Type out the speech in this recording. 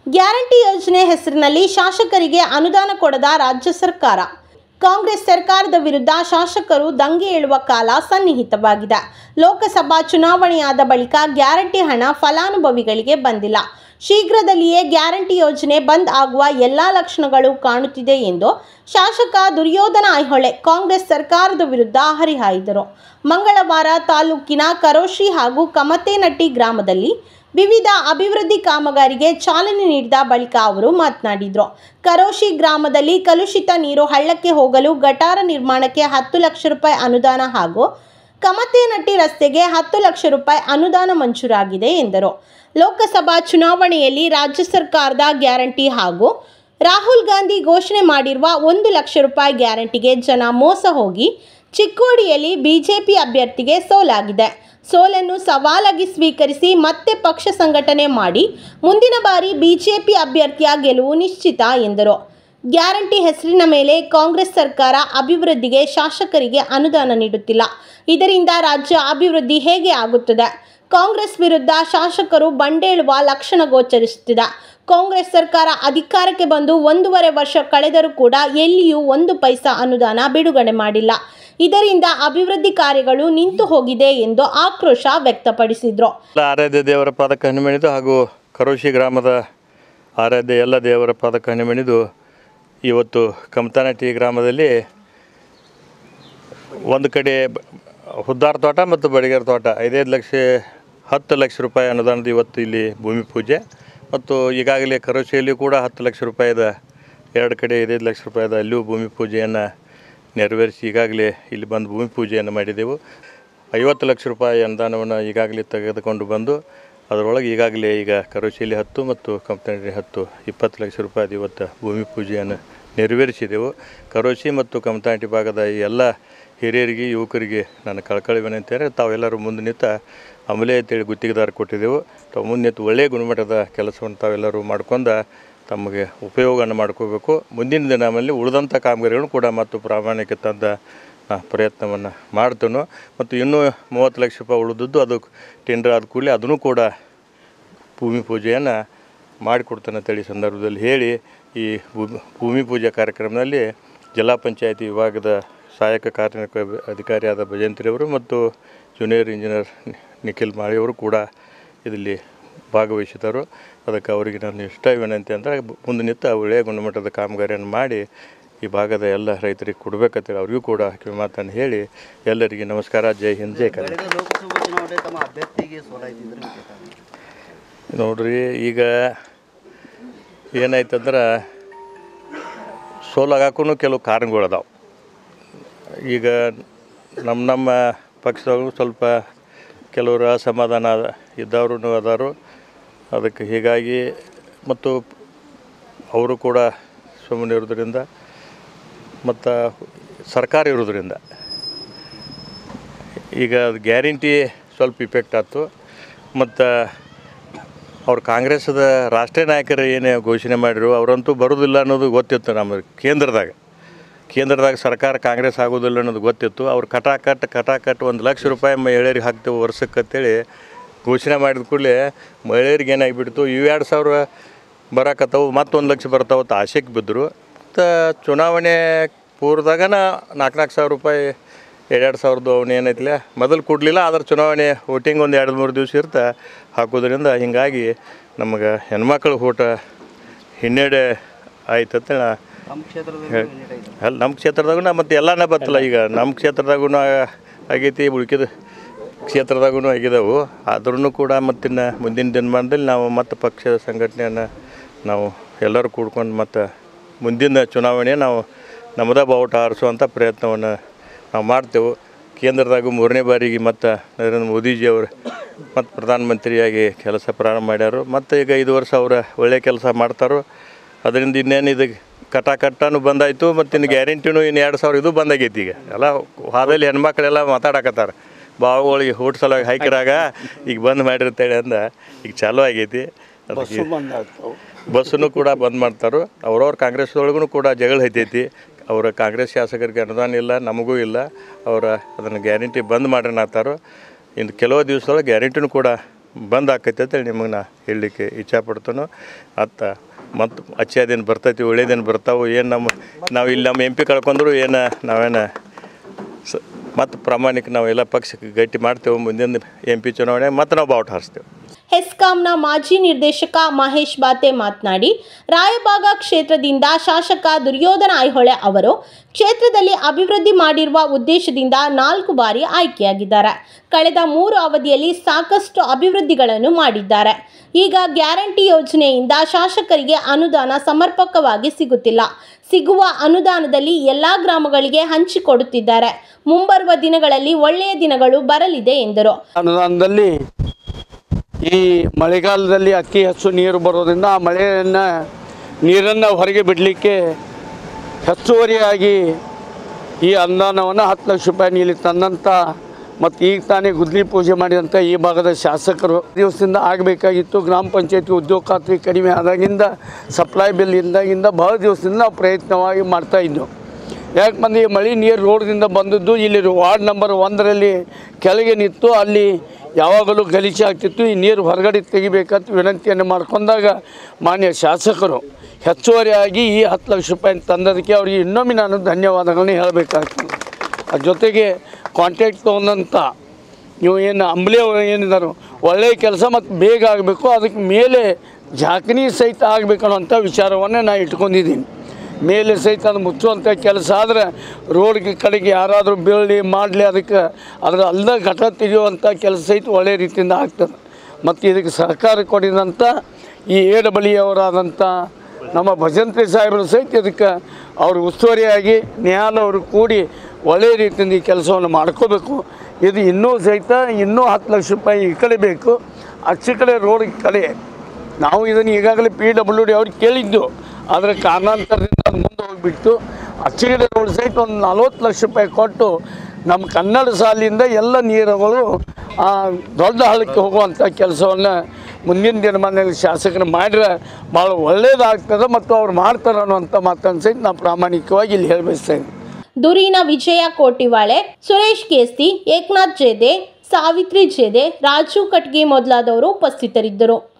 Guarantee ಯೋಜನೆ ಹೆಸರಿನಲ್ಲಿ ಶಾಸಕರಿಗೆ ಅನುದಾನ ಕೊಡದ ರಾಜ್ಯ ಸರ್ಕಾರ. ಕಾಂಗ್ರೆಸ್ ಸರ್ಕಾರದ ವಿರುದ್ಧ ಶಾಸಕರು ದಂಗೆ ಏಳುವ ಕಾಲ ಸನ್ನಿಹಿತವಾಗಿದೆ. ಲೋಕಸಭಾ ಚುನಾವಣೆಯಾದ ಬಳಿಕ ಗ್ಯಾರಂಟಿ ಹಣ ಫಲಾನುಭವಿಗಳಿಗೆ ಬಂದಿಲ್ಲ. ಶೀಘ್ರದಲ್ಲಿಯೇ ಗ್ಯಾರಂಟಿ ಯೋಜನೆ ಬಂದ್ ಆಗುವ ಎಲ್ಲ ಲಕ್ಷಣಗಳು ಕಾಣುತ್ತಿದೆ ಎಂದು ಶಾಸಕ ದುರ್ಯೋಧನ ಐಹೊಳೆ ಕಾಂಗ್ರೆಸ್ ಸರ್ಕಾರದ ವಿರುದ್ಧ ಹರಿಹಾಯ್ದರು. ಮಂಗಳವಾರ ತಾಲೂಕಿನ ಕರೋಶಿ ಹಾಗೂ ಕಮತೇನಟ್ಟಿ ಗ್ರಾಮದಲ್ಲಿ ವಿವಿಧ ಅಭಿವೃದ್ಧಿ ಕಾಮಗಾರಿಗೆ ಚಾಲನೆ ನೀಡಿದ ಬಳಿಕ ಅವರು ಮಾತನಾಡಿದರು. ಕರೋಶಿ ಗ್ರಾಮದಲ್ಲಿ ಕಲುಷಿತ ನೀರು ಹಳ್ಳಕ್ಕೆ ಹೋಗಲು ಗಟಾರ ನಿರ್ಮಾಣಕ್ಕೆ 10 ಲಕ್ಷ ರೂಪಾಯಿ ಅನುದಾನ ಹಾಗೂ ಕಮತೇನಟ್ಟಿ ರಸ್ತೆಗೆ 10 ಲಕ್ಷ ರೂಪಾಯಿ ಅನುದಾನ ಮಂಜೂರಾಗಿದೆ ಎಂದರು. ಲೋಕಸಭಾ ಚುನಾವಣೆಯಲ್ಲಿ ರಾಜ್ಯ ಸರ್ಕಾರದ ಗ್ಯಾರಂಟಿ ಹಾಗೂ ರಾಹುಲ್ ಗಾಂಧಿ ಘೋಷಣೆ ಮಾಡಿರುವ 1 ಲಕ್ಷ ರೂಪಾಯಿ ಗ್ಯಾರಂಟಿಗೆ ಜನ ಮೋಸ ಹೋಗಿ ಚಿಕ್ಕೋಡಿಯಲ್ಲಿ ಬಿಜೆಪಿ ಅಭ್ಯರ್ಥಿಗೆ ಸೋಲಾಗಿದೆ. ಸೋಲನ್ನು ಸವಾಲಾಗಿ ಸ್ವೀಕರಿಸಿ ಮತ್ತೆ ಪಕ್ಷ ಸಂಘಟನೆ ಮಾಡಿ ಮುಂದಿನ ಬಾರಿ ಬಿಜೆಪಿ ಅಭ್ಯರ್ಥಿಯ ಗೆಲುವು ನಿಶ್ಚಿತ ಎಂದರು. ಗ್ಯಾರಂಟಿ ಹೆಸರಿನ ಮೇಲೆ ಕಾಂಗ್ರೆಸ್ ಸರ್ಕಾರ ಅಭಿವೃದ್ಧಿಗೆ ಶಾಸಕರಿಗೆ ಅನುದಾನ ನೀಡುತ್ತಿಲ್ಲ. ಇದರಿಂದ ರಾಜ್ಯ ಅಭಿವೃದ್ಧಿ ಹೇಗೆ ಆಗುತ್ತದೆ? ಕಾಂಗ್ರೆಸ್ ವಿರುದ್ಧ ಶಾಸಕರು ಬಂಡೇಳುವ ಲಕ್ಷಣ ಗೋಚರಿಸುತ್ತಿದೆ. ಕಾಂಗ್ರೆಸ್ ಸರ್ಕಾರ ಅಧಿಕಾರಕ್ಕೆ ಬಂದು 1.5 ವರ್ಷ ಕಳೆದರೂ ಕೂಡ ಎಲ್ಲಿಯೂ 1 ಪೈಸಾ ಅನುದಾನ ಬಿಡುಗಡೆ ಮಾಡಿಲ್ಲ. ಇದರಿಂದ ಅಭಿವೃದ್ಧಿ ಕಾರ್ಯಗಳು ನಿಂತು ಹೋಗಿದೆ ಎಂದು ಆಕ್ರೋಶ ವ್ಯಕ್ತಪಡಿಸಿದರು. ಆರಾಧ್ಯ ದೇವರ ಪಾದಕ್ಕೆ ಹಣಿಮೆಣಿದು ಹಾಗೂ ಕರೋಶಿ ಗ್ರಾಮದ ಆರಾಧ್ಯ ಎಲ್ಲ ದೇವರ ಪಾದಕ್ಕೆ ಹಣಿಮೆಣಿದು ಇವತ್ತು ಕಮತೇನಟ್ಟಿ ಗ್ರಾಮದಲ್ಲಿ ಒಂದು ಕಡೆ ಹುದ್ದಾರ ತೋಟ ಮತ್ತು ಬಡಿಗೆರ ತೋಟ 10 ಲಕ್ಷ ರೂಪಾಯಿ ಅನುದಾನದ ಇವತ್ತು ಇಲ್ಲಿ ಭೂಮಿ ಪೂಜೆ ಮತ್ತು ಈಗಾಗಲೇ ಕರೋಶಿಯಲ್ಲಿ ಕೂಡ 10 ಲಕ್ಷ ರೂಪಾಯಿದ 2 ಕಡೆ 5 ಲಕ್ಷ ರೂಪಾಯಿದ ಅಲ್ಲಿಯೂ ಭೂಮಿ ಪೂಜೆಯನ್ನು ನೆರವೇರಿಸಿ ಈಗಾಗಲೇ ಇಲ್ಲಿ ಬಂದು ಭೂಮಿ ಪೂಜೆಯನ್ನು ಮಾಡಿದೆವು. 50 ಲಕ್ಷ ರೂಪಾಯಿ ಅನುದಾನವನ್ನು ಈಗಾಗಲೇ ತೆಗೆದುಕೊಂಡು ಬಂದು ಅದರೊಳಗೆ ಈಗಾಗಲೇ ಈಗ ಕರೋಶಿಯಲ್ಲಿ 10 ಮತ್ತು ಕಮತೇನಟ್ಟಿ 20 ಲಕ್ಷ ರೂಪಾಯಿದು ಇವತ್ತು ಭೂಮಿ ಪೂಜೆಯನ್ನು ನೆರವೇರಿಸಿದೆವು. ಕರೋಶಿ ಮತ್ತು ಕಮತೇನಟ್ಟಿ ಭಾಗದ ಎಲ್ಲ ಹಿರಿಯರಿಗೆ ಯುವಕರಿಗೆ ನಾನು ಕಳಕಳಿ ವಿನಂತಿಯಾರೆ ತಾವೆಲ್ಲರೂ ಮುಂದೆ ನಿಂತು ಅಮಲೆ ಅಂತೇಳಿ ಗುತ್ತಿಗೆದಾರ ಕೊಟ್ಟಿದ್ದೆವು. ತಾವು ಮುಂದೆ ನಿಂತು ಒಳ್ಳೆಯ ಗುಣಮಟ್ಟದ ಕೆಲಸವನ್ನು ತಾವೆಲ್ಲರೂ ಮಾಡ್ಕೊಂಡು ತಮಗೆ ಉಪಯೋಗವನ್ನು ಮಾಡ್ಕೋಬೇಕು. ಮುಂದಿನ ದಿನಗಳಲ್ಲಿ ಉಳಿದಂಥ ಕಾಮಗಾರಿಗಳನ್ನು ಕೂಡ ಮತ್ತು ಪ್ರಾಮಾಣಿಕತೆಯಿಂದ ಪ್ರಯತ್ನವನ್ನು ಮಾಡ್ತೇನೆ. ಮತ್ತು ಇನ್ನೂ 30 ಲಕ್ಷ ರೂಪಾಯಿ ಉಳಿದದ್ದು ಅದು ಟೆಂಡರ್ ಆದ ಕೂಡಲೇ ಅದನ್ನು ಕೂಡ ಭೂಮಿ ಪೂಜೆಯನ್ನು ಮಾಡಿಕೊಡ್ತೇನೆ ಅಂತೇಳಿ ಸಂದರ್ಭದಲ್ಲಿ ಹೇಳಿ ಈ ಭೂಮಿ ಪೂಜೆ ಕಾರ್ಯಕ್ರಮದಲ್ಲಿ ಜಿಲ್ಲಾ ಪಂಚಾಯತಿ ವಿಭಾಗದ ಸಹಾಯಕ ಕಾರ್ಯನಿರ್ವಾಹಕ ಅಧಿಕಾರಿಯಾದ ಭಜಂತ್ರಿಯವರು ಮತ್ತು ಜೂನಿಯರ್ ಇಂಜಿನಿಯರ್ ನಿಖಿಲ್ ಮಾಳಿಯವರು ಕೂಡ ಇದರಲ್ಲಿ ಭಾಗವಹಿಸಿದರು. ಅದಕ್ಕೆ ಅವರಿಗೆ ನಾನು ಇಷ್ಟ ವಿನಂತಿ ಅಂದರೆ ಮುಂದೆ ನಿಂತು ಒಳ್ಳೆಯ ಗುಣಮಟ್ಟದ ಕಾಮಗಾರಿಯನ್ನು ಮಾಡಿ ಈ ಭಾಗದ ಎಲ್ಲ ರೈತರಿಗೆ ಕೊಡಬೇಕಂತೇಳಿ ಅವ್ರಿಗೂ ಕೂಡ ಮಾತನ್ನು ಹೇಳಿ ಎಲ್ಲರಿಗೆ ನಮಸ್ಕಾರ. ಜೈ ಹಿಂದ್, ಜೈ ಕರ್ನಾಟಕ. ನೋಡ್ರಿ, ಈಗ ಏನಾಯ್ತಂದ್ರೆ ಸೋಲಾಗಕ್ಕೂ ಕೆಲವು ಕಾರಣಗಳದಾವೆ. ಈಗ ನಮ್ಮ ಪಕ್ಷದವರು ಸ್ವಲ್ಪ ಕೆಲವರು ಅಸಮಾಧಾನ ಇದ್ದವರು ಅದಾರು. ಅದಕ್ಕೆ ಹೀಗಾಗಿ ಮತ್ತು ಅವರು ಕೂಡ ಸುಮ್ಮನೆ ಇರೋದ್ರಿಂದ ಮತ್ತು ಸರ್ಕಾರ ಇರೋದ್ರಿಂದ ಈಗ ಅದು ಗ್ಯಾರಂಟಿ ಸ್ವಲ್ಪ ಇಫೆಕ್ಟ್ ಆಯ್ತು. ಮತ್ತು ಅವ್ರು ಕಾಂಗ್ರೆಸ್ದ ರಾಷ್ಟ್ರೀಯ ನಾಯಕರು ಏನೇ ಘೋಷಣೆ ಮಾಡಿದ್ರು ಅವರಂತೂ ಬರೋದಿಲ್ಲ ಅನ್ನೋದು ಗೊತ್ತಿತ್ತು. ನಮ್ಮ ಕೇಂದ್ರದಾಗ ಸರ್ಕಾರ ಕಾಂಗ್ರೆಸ್ ಆಗೋದಿಲ್ಲ ಅನ್ನೋದು ಗೊತ್ತಿತ್ತು. ಅವ್ರು ಕಟಾಕಟ್ 1 ಲಕ್ಷ ರೂಪಾಯಿ ಮಹಿಳೆಯರಿಗೆ ಹಾಕ್ತೇವೆ ವರ್ಷಕ್ಕೆ ಅಂತೇಳಿ ಘೋಷಣೆ ಮಾಡಿದ ಕೂಡಲೇ ಮಹಿಳೆಯರಿಗೆ ಏನಾಗಿಬಿಡ್ತು, 2,000 ಬರೋಕತ್ತವು ಮತ್ತು 1 ಲಕ್ಷ ಬರ್ತಾವೆ ಅಂತ ಆಸೆಗೆ ಬಿದ್ದರು. ಮತ್ತು ಚುನಾವಣೆ ಪೂರ್ವದಾಗನ 4,000 ರೂಪಾಯಿ 2,000 ಅವನು ಏನೈತಿಲ್ಲ ಮೊದಲು ಕೊಡಲಿಲ್ಲ. ಆದ್ರೆ ಚುನಾವಣೆ ವೋಟಿಂಗ್ ಒಂದು 2-3 ದಿವಸ ಇರ್ತಾ ಹಾಕೋದ್ರಿಂದ ಹೀಗಾಗಿ ನಮಗೆ ಹೆಣ್ಮಕ್ಳು ಓಟ ಹಿನ್ನಡೆ ಆಯ್ತಂತ ನಮ್ಮ ಕ್ಷೇತ್ರದಾಗೂ ಮತ್ತು ಎಲ್ಲನೇ ಬತ್ತಲ್ಲ. ಈಗ ನಮ್ಮ ಕ್ಷೇತ್ರದಾಗೂ ಆಗೈತಿ, ಉಳ್ಕಿದ ಕ್ಷೇತ್ರದಾಗೂ ಆಗಿದ್ದಾವೆ. ಆದ್ರೂ ಕೂಡ ಮತ್ತಿನ್ನು ಮುಂದಿನ ದಿನಮಾನದಲ್ಲಿ ನಾವು ಮತ್ತು ಪಕ್ಷದ ಸಂಘಟನೆಯನ್ನು ನಾವು ಎಲ್ಲರೂ ಕೂಡ್ಕೊಂಡು ಮತ್ತು ಮುಂದಿನ ಚುನಾವಣೆ ನಾವು ನಮ್ಮದೇ ಬಾವುಟ ಹಾರಿಸುವಂಥ ಪ್ರಯತ್ನವನ್ನು ನಾವು ಮಾಡ್ತೇವೆ. ಕೇಂದ್ರದಾಗೂ 3ನೇ ಬಾರಿಗೆ ಮತ್ತು ನರೇಂದ್ರ ಮೋದಿಜಿಯವರು ಮತ್ತು ಪ್ರಧಾನಮಂತ್ರಿಯಾಗಿ ಕೆಲಸ ಪ್ರಾರಂಭ ಮಾಡ್ಯಾರು. ಮತ್ತು ಈಗ 5 ವರ್ಷ ಅವರು ಒಳ್ಳೆಯ ಕೆಲಸ ಮಾಡ್ತಾರೋ. ಅದರಿಂದ ಇನ್ನೇನು ಇದು ಕಟಾಕಟ್ಟನು ಬಂದಾಯಿತು. ಮತ್ತು ಇನ್ನು ಗ್ಯಾರಂಟಿನೂ ಇನ್ನು 2,000 ಇದು ಬಂದಾಗೈತಿ. ಈಗ ಎಲ್ಲ ಹಾದಲ್ಲಿ ಹೆಣ್ಮಕ್ಳೆಲ್ಲ ಮಾತಾಡಕತ್ತಾರೆ, ಬಾವುಗಳಿಗೆ ಊಟ ಸಲುವಾಗಿ ಹಾಕಿರಾಗ ಈಗ ಬಂದ್ ಮಾಡಿರ್ತೇಳಿ ಅಂದ ಈಗ ಚಾಲೂ ಆಗೈತಿ. ಬಸ್ಸನ್ನು ಕೂಡ ಬಂದ್ ಮಾಡ್ತಾರೆ. ಅವ್ರವ್ರ ಕಾಂಗ್ರೆಸ್ದೊಳಗೂ ಕೂಡ ಜಗಳ ಐತೈತಿ. ಅವರ ಕಾಂಗ್ರೆಸ್ ಶಾಸಕರಿಗೆ ಅನುದಾನ ಇಲ್ಲ, ನಮಗೂ ಇಲ್ಲ. ಅದನ್ನು ಗ್ಯಾರಂಟಿ ಬಂದ್ ಮಾಡ್ರಿ ಅನ್ನತ್ತಾರೋ. ಇನ್ನು ಕೆಲವು ದಿವಸದೊಳಗೆ ಗ್ಯಾರಂಟಿನೂ ಕೂಡ ಬಂದ್ ಆಕೈತೆ ಅಂತೇಳಿ ನಿಮಗೆ ನಾ ಹೇಳಲಿಕ್ಕೆ ಇಚ್ಛಾಪಡ್ತಾನೋ. ಮತ್ತು ಅಚ್ಚೇದೇನು ಬರ್ತೈತಿ, ಒಳ್ಳೇದೇನು ಬರ್ತಾವೆ, ಏನು ನಾವು ಇಲ್ಲಿ ನಮ್ಮ MP ಕಳ್ಕೊಂಡ್ರು ಏನು ನಾವೇನು ಮತ್ತು ಪ್ರಾಮಾಣಿಕ ನಾವೆಲ್ಲ ಪಕ್ಷಕ್ಕೆ ಗಟ್ಟಿ ಮಾಡ್ತೇವೆ. ಮುಂದಿನ MP ಚುನಾವಣೆ ಮತ್ತು ನಾವು ಬಾವುಟ ಹಾರಿಸ್ತೇವೆ. ಹೆಸ್ಕಾಂನ ಮಾಜಿ ನಿರ್ದೇಶಕ ಮಹೇಶ್ ಬಾತೆ ಮಾತನಾಡಿ, ರಾಯಬಾಗ ಕ್ಷೇತ್ರದಿಂದ ಶಾಸಕ ದುರ್ಯೋಧನ ಐಹೊಳೆ ಅವರು ಕ್ಷೇತ್ರದಲ್ಲಿ ಅಭಿವೃದ್ಧಿ ಮಾಡಿರುವ ಉದ್ದೇಶದಿಂದ 4 ಬಾರಿ ಆಯ್ಕೆಯಾಗಿದ್ದಾರೆ. ಕಳೆದ 3 ಅವಧಿಯಲ್ಲಿ ಸಾಕಷ್ಟು ಅಭಿವೃದ್ಧಿಗಳನ್ನು ಮಾಡಿದ್ದಾರೆ. ಈಗ ಗ್ಯಾರಂಟಿ ಯೋಜನೆಯಿಂದ ಶಾಸಕರಿಗೆ ಅನುದಾನ ಸಮರ್ಪಕವಾಗಿ ಸಿಗುತ್ತಿಲ್ಲ. ಸಿಗುವ ಅನುದಾನದಲ್ಲಿ ಎಲ್ಲ ಗ್ರಾಮಗಳಿಗೆ ಹಂಚಿಕೊಡುತ್ತಿದ್ದಾರೆ. ಮುಂಬರುವ ದಿನಗಳಲ್ಲಿ ಒಳ್ಳೆಯ ದಿನಗಳು ಬರಲಿದೆ ಎಂದರು. ಅನುದಾನದಲ್ಲಿ ಈ ಮಳೆಗಾಲದಲ್ಲಿ ಅತಿ ಹೆಚ್ಚು ನೀರು ಬರೋದ್ರಿಂದ ಆ ನೀರನ್ನು ಹೊರಗೆ ಬಿಡಲಿಕ್ಕೆ ಹೆಚ್ಚುವರಿಯಾಗಿ ಈ ಅನುದಾನವನ್ನು 10 ಲಕ್ಷ ರೂಪಾಯಿ ನೀಲಿ ತಂದಂಥ ಮತ್ತು ಈಗ ತಾನೇ ಗುದ್ಲಿ ಪೂಜೆ ಮಾಡಿದಂಥ ಈ ಭಾಗದ ಶಾಸಕರು ದಿವಸದಿಂದ ಆಗಬೇಕಾಗಿತ್ತು. ಗ್ರಾಮ ಪಂಚಾಯತಿ ಉದ್ಯೋಗ ಖಾತ್ರಿ ಕಡಿಮೆ ಆದಾಗಿಂದ ಸಪ್ಲೈ ಬಿಲ್ ಇದ್ದಾಗಿಂದ ಬಹಳ ದಿವಸದಿಂದ ನಾವು ಪ್ರಯತ್ನವಾಗಿ ಮಾಡ್ತಾಯಿದ್ದೆವು. ಯಾಕೆ ಬಂದು ಈ ಮಳೆ ನೀರು ರೋಡ್ದಿಂದ ಬಂದದ್ದು ಇಲ್ಲಿ ವಾರ್ಡ್ ನಂಬರ್ 1ರಲ್ಲಿ ಕೆಳಗೆ ನಿಂತು ಅಲ್ಲಿ ಯಾವಾಗಲೂ ಗಲೀಜು ಆಗ್ತಿತ್ತು. ಈ ನೀರು ಹೊರಗಡೆ ತೆಗಿಬೇಕಂತ ವಿನಂತಿಯನ್ನು ಮಾಡ್ಕೊಂಡಾಗ ಮಾನ್ಯ ಶಾಸಕರು ಹೆಚ್ಚುವರಿಯಾಗಿ ಈ 10 ಲಕ್ಷ ರೂಪಾಯಿ ತಂದದಕ್ಕೆ ಅವರಿಗೆ ಇನ್ನೊಮ್ಮೆ ನಾನು ಧನ್ಯವಾದಗಳನ್ನ ಹೇಳಬೇಕಾಗ್ತದೆ. ಅದ್ರ ಜೊತೆಗೆ ಕಾಂಟ್ಯಾಕ್ಟ್ ತೊಗೊಂಡಂಥ ನೀವು ಏನು ಅಂಬ್ಲಿ ಏನಿದಾರೋ ಒಳ್ಳೆಯ ಕೆಲಸ ಮತ್ತು ಬೇಗ ಆಗಬೇಕು, ಅದಕ್ಕೆ ಮೇಲೆ ಜಾಕಣಿ ಸಹಿತ ಆಗಬೇಕು ಅನ್ನೋಂಥ ವಿಚಾರವನ್ನೇ ನಾನು ಇಟ್ಕೊಂಡಿದ್ದೀನಿ. ಮೇಲೆ ಸಹಿತ ಅದು ಮುಚ್ಚುವಂಥ ಕೆಲಸ ಆದರೆ ರೋಡ್ಗೆ ಕಡೆಗೆ ಯಾರಾದರೂ ಬೀಳಲಿ ಮಾಡಲಿ ಅದಕ್ಕೆ ಅದರ ಅಲ್ಲದ ಘಟ ತೆಗೆಯುವಂಥ ಕೆಲಸ ಸಹಿತ ಒಳ್ಳೆಯ ರೀತಿಯಿಂದ ಆಗ್ತದೆ. ಮತ್ತು ಇದಕ್ಕೆ ಸಹಕಾರ ಕೊಡಿದಂಥ ಈ AWವರಾದಂಥ ನಮ್ಮ ಭಜಂತ್ರಿ ಸಾಹೇಬರು ಸಹಿತ ಇದಕ್ಕೆ ಅವರು ಉಸ್ತುವಾರಿಯಾಗಿ ನ್ಯಾಯಾಲಯವರು ಕೂಡಿ ಒಳ್ಳೆಯ ರೀತಿಯಿಂದ ಈ ಕೆಲಸವನ್ನು ಮಾಡ್ಕೋಬೇಕು. ಇದು ಇನ್ನೂ ಸಹಿತ 10 ಲಕ್ಷ ರೂಪಾಯಿ ಈ ಕಡೆ ಬೇಕು, ಅಚ್ಚ ಕಡೆ ರೋಡ್ ಕಡೆ ನಾವು ಇದನ್ನು ಈಗಾಗಲೇ PWD ಅವ್ರಿಗೆ ಕೇಳಿದ್ದು, ಆದರೆ ಕಾರಣಾಂತರದಿಂದ ಅದು ಮುಂದೆ ಹೋಗಿಬಿಟ್ಟು ಅಚ್ಚಗಡೆ ರೋಡ್ ಸಹಿತ ಒಂದು 40 ಲಕ್ಷ ರೂಪಾಯಿ ಕೊಟ್ಟು ನಮ್ಮ ಕನ್ನಡ ಶಾಲೆಯಿಂದ ಎಲ್ಲ ನೀರುಗಳು ದೊಡ್ಡ ಹಳ್ಳಕ್ಕೆ ಹೋಗುವಂಥ ಕೆಲಸವನ್ನು ಮುಂದಿನ ದಿನಮಾನದಲ್ಲಿ ಶಾಸಕರು ಮಾಡಿದ್ರೆ ಭಾಳ ಒಳ್ಳೆಯದಾಗ್ತದೆ ಮತ್ತು ಅವ್ರು ಮಾಡ್ತಾರೆ ಅನ್ನುವಂಥ ಮಾತನ್ನು ಸಹಿತ ನಾವು ಪ್ರಾಮಾಣಿಕವಾಗಿ ಇಲ್ಲಿ ಹೇಳಬಯಸ್ತೇನೆ. ದುರೀನ ವಿಜಯ ಕೋಟಿವಾಳೆ, ಸುರೇಶ್ ಕೇಸ್ತಿ, ಏಕನಾಥ್ ಜೇದೆ, ಸಾವಿತ್ರಿ ಜೇದೆ, ರಾಜು ಕಟ್ಗೆ ಮೊದಲಾದವರು ಉಪಸ್ಥಿತರಿದ್ದರು.